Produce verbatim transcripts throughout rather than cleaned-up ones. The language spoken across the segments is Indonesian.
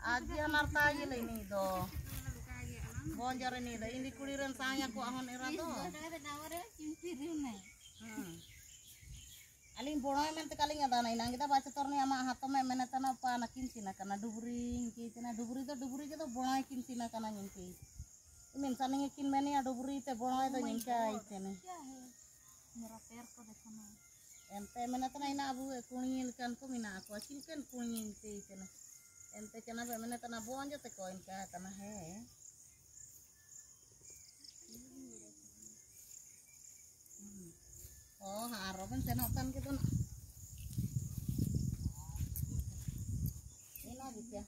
Aja nartai ini do. Bonjor ini do. Ini kuliran saya ku ahon era do. Hmm. Aling bono mente kaling ada na inang kita baca torni ama hato me menetana pa nakin sina kana duburi ki tina duburi to duburi to bono kin sina kana nyinki. Imin saning kin meni a duburi te bono to nyinka itene. Ente menetana ina abu kuningil kan ko mina aku asin kan kuningil te itene. Ente kana be menetana bonjo te ko inka kana he. Oh, harapan senokan gitu nak. Ini lagi ya.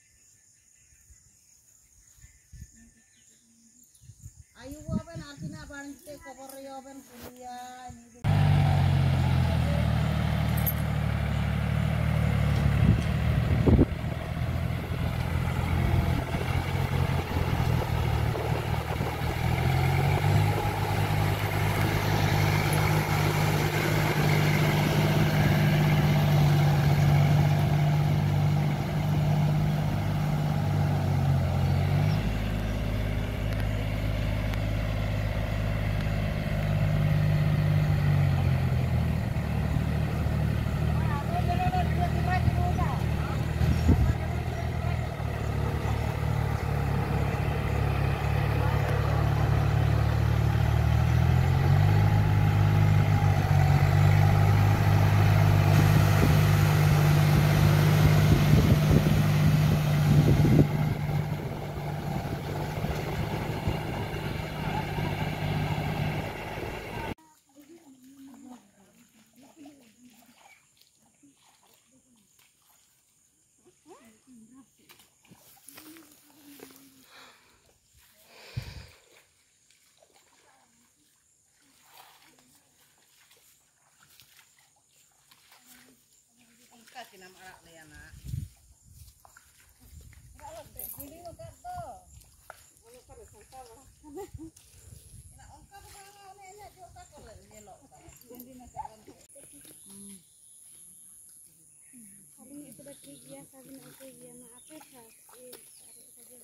Ayu apa artinya apa nanti kokor yo ben kuliah ini. Kinam arak le anak. Kalau begini makan tuh. Ono karo sangkala. Ina ongka bang one nya joka kole nyelok. Jadi makan. Hmm. Hari ini sudah kerja sabi nak kerja na apa sah. Eh, tarik saja.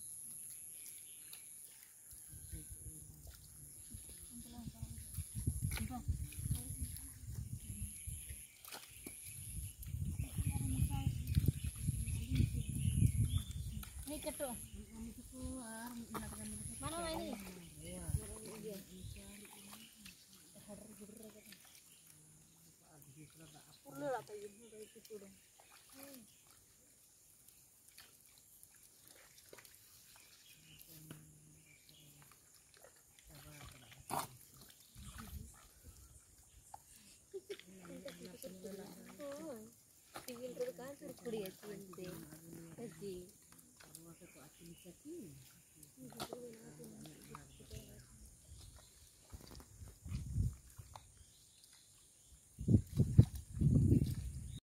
Ini ketuk. Mana ini? Tinggal berkan surkuri ya cinta. Jadi. Aku aku akan sakit.